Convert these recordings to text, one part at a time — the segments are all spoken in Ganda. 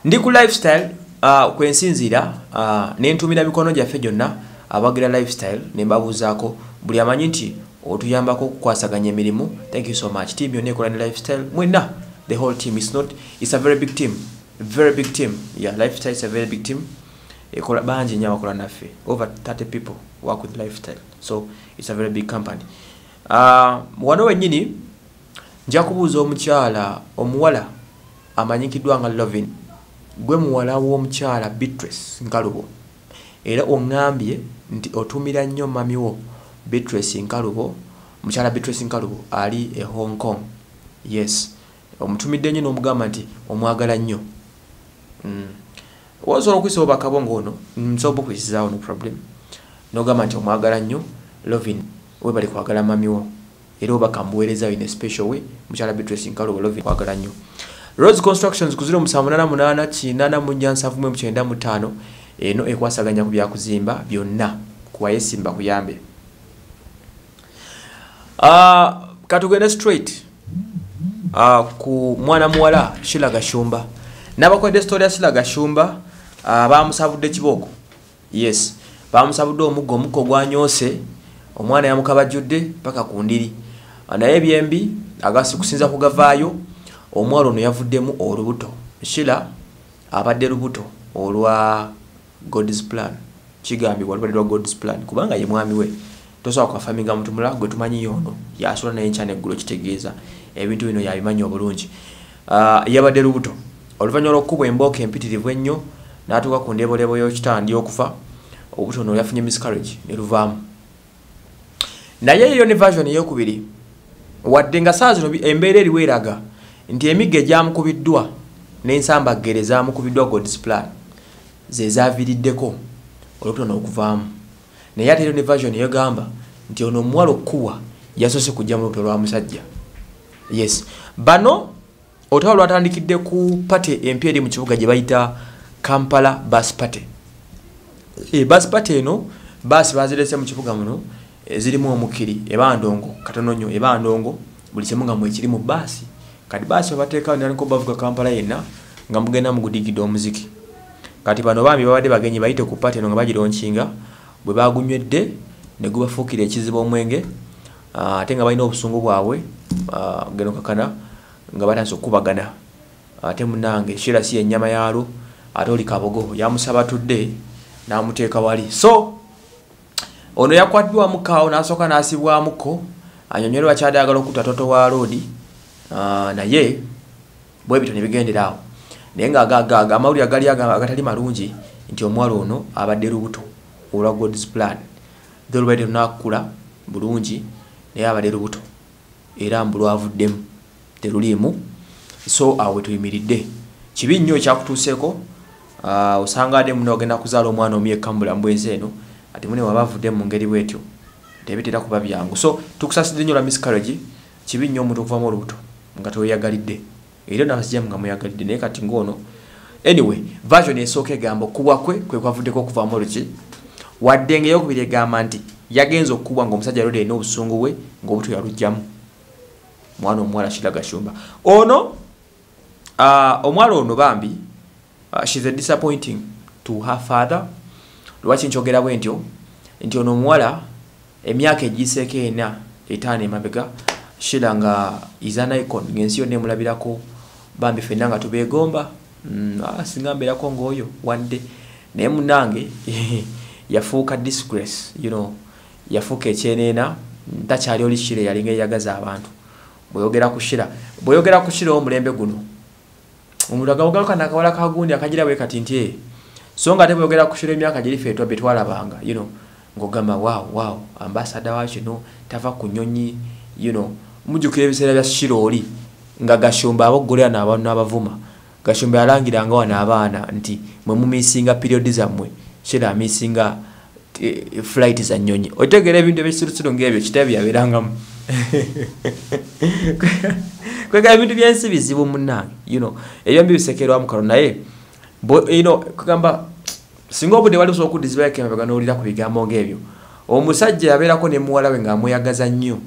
Ndi ku lifestyle kwensinzira nentumira mikono gyaffe gyonna abagira lifestyle nembabuzaako buli amanyi nti otuyambako okukwasaganya emirimu. Thank you so much team yonna ekola ne lifestyle mwenna the whole team. It's a very big team, very big team. Yeah, lifestyle is a very big team. Ekola banji nnyo abakola naffe, over 30 people work with lifestyle, so it's a very big company. Wano wennyini nja kubuuza omukyala omuwala amanyikiddwa nga Lovin, gwe muwala w'omukyala Beatrice Nkalubo, era oŋŋambye nti otumira nnyo mamiwo Beatrice Nkalubo, mukyala Beatrice Nkalubo ali e Hong Kong. Yes, omutumidde nnyo n'omugamba nti omwagala nnyo. Wasobola okuyisa bakabongo ono nsobola okuyisizaawo no problem, n'ogamba nti omwagala nnyo Lovin, we bali kwagala mamiwo era obakambuweereza in a special way. Mukyala Beatrice Nkalubo Lovin kwagala nnyo. Rose Constructions ku 0788 eno ekwasaganya ku byakuzimba byonna kuwayesimba kuyambe. Katugende straight ku mwana muwala Sheila Gashumba. Nabakwedde story ya Sheila Gashumba bamusabudde kiboko. Yes, bamusabudde omuggo gwanyose, omwana yamukabajjudde paka ku ndiri. Naye byembi agasi kusinza kugavaayo, omwalo ono yavuddemu olubuto. Sheila abadde lubuto olwa God's plan. Kigambibwa olubadde lwa God's plan kubanga ye mwami we. Tosobola kwafaminga muntu mulala gwe tumanyi yono yasola naye nkyane eggulo kitegeeza ebintu bino yabimanyi obulungi. Yabadde lubuto oluvannyuma lw'okukubwa embooka empitirivu ennyo n'atuuka ku ndeebolebo y'ekitandi okufa. Obuto ono yafunye miscarriage ne luvaamu. Naye eyo ne version ey'okubiri wadde nga saa zino embeera eriwo eraga nti emigga egyamukubiddwa n'ensambagere zaamukubiddwa God's plan ze zaaviiriddeko olubuto n'okuvaamu. Naye ate ne version eyogamba nti ono omuwala okuwa yasoose kujja mu lubuto lwa musajja. Yes, bano otwalo lwatandikidde ku pate empya eri mu kibuga gye bayita Kampala Bus Party. Bus Party eno basi bazirese mu kibuga muno zirimu omukiri ebandongo katono nnyo ebandongo buli kimu nga mwe kiri mu basi. Kati basi bateeka ndanko bavuga Kampala yenna nga mugenda mu gudigida omuziki. Kati bano bambi babadde bagenyi bayite ku pate eno nga bagironkinga bwe bagunywedde ne gubafuukira ekizibu omwenge ate nga balina obusungu bwabwe geno kakana nga batandise okubagana. Ate munange Sheila si ennyama yalo ate oli kabogo yamusaba tudde n'amuteeka wali. So ono yakwatiddwa mukaawo n'asooka n'asibwamuko anyonyolwa kyadagala okutta toto wa roadi naye bwe bityo ne bigenderaawo. Naye nga amawulire agatali malungi nti omwalo ono abadde lubuto olwa God's plan. Olubadde lunaakula bulungi naye abadde lubuto era mbulwavuddemu teruliimu. So awe tuyimiridde kibi nnyo ekyakutuuseeko. Osanga ade muno ogenda kuzaala omwana omu yekka mu bulamu bw'ensi eno ate mune wabavudde mu ngeri bwetyo tebitera kuba byangu. So tukusasidde nnyo lwa miscarriage. Kibi nnyo omuntu okuvaamu olubuto nga teweyagalidde era n'abasajjamu nga mweyagalidde naye kati ng'ono. Anyway, version esooka egamba okubwa kwe kwavuddeko okuvaamu oluki wadde nga eyokubiri egamba nti yagenza okukubwa ng'omusajja yalwadde alina obusungu bwe ng'obuto yalugjamu. Mwana omuwala Sheila Gashumba ono omwala ono bambi she's a disappointing to her father. Lwaki nkyogera bwe ntyo nti ono omuwala emyaka egiseeko ena etaano emabega Sheila nga is an icon ng'ensi yonna emulabirako bambi ffenna nga tubeegomba. Singa mbeerako ng'oyo wadde naye munnange yafuuka disgrace, you know, yafuuka ekyeneena takyali oli Sheila yalinga eyagaza abantu. Bweyogera ku Sheila omulembe guno omuntu agawogaluka nakawala kagundi akagira bwe kati nti so nga ate bweyogera ku Sheila emyaka giri ffe bye twalabanga, you know, ng'ogamba wow ambassador wa kino tava ku nnyonyi, you know, mujjukira ebiseera bya Sheila oli nga Gashumba aboggolera n'abavuma. Gashumba yalangiranga wano abaana nti mwe mumisinga periodi zammwe Sheila amisinga flight za nnyonyi. Otegeera ebintu ebisirusiru ng'ebyo kitabu yabeerangamu. Kwega ebintu byensi bizibu munnange, you know, ebyo mbibisekerwa mukalo naye you know kugamba singa obudde wali osobola okuddizibwa ekemabega n'owulira ku bigambo ng'ebyo. Omusajja yabeerako ne muwala we ng'amweyagaza nnyo.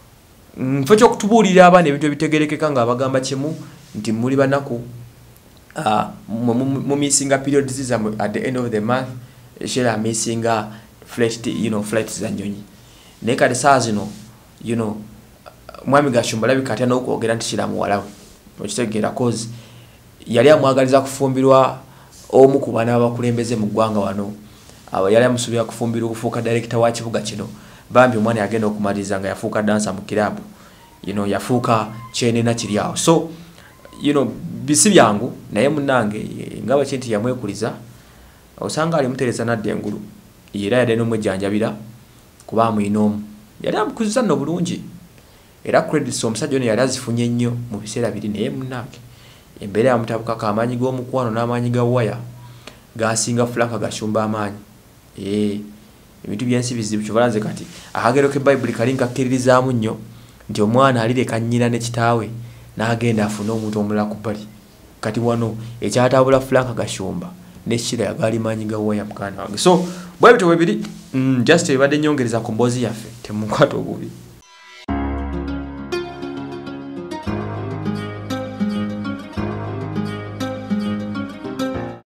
Mfo ky'okutubuulira abaana ebintu ebitegerekeka ng'abagamba kimu nti muli banaku mu missing period ziza at the end of the month shera missing flight flights za nyonyi naye kati saa zino mwami Gashumba labika atya n'okwogera nti shira muwala we okitegeera cause yali amwagaliza kufumbirwa omu ku baana b'abakulembeze mu ggwanga wano yali amusuubira kufumbirwa okufuuka director wa kibuga kino bambi omwana yagenda okumaliriza nga yafuuka dansa mu kirabu yafuuka kyenena kiri awo so bisi byangu naye munnange nga baki nti yamwekuliza osanga ali mutereza nadde engulu era yadde n'omwejjanjabira kuba amuyinoomu yali amukuziza nno bulungi era credits omusajja ono yali azifunye nnyo mu biseera biri naye munnange embeera yamutabukako amaanyi g'omukwano n'amaanyi ga waya gasinga Frank Gashumba amaanyi ebintu byensi bizibu kyobalanze kati akagero ke Bible kali nkakkiririzaamu nnyo nti omwana alireka nnyina ne kitaawe n'agenda afune omuntu omulala ku bbali kati wano ekyatabula Frank Gashumba ne Shira yagali maanyi ga waya mukana wange so bwe bityo bwe biri just ebadde nnyongereza ku mboozi yaffe temukwata obubi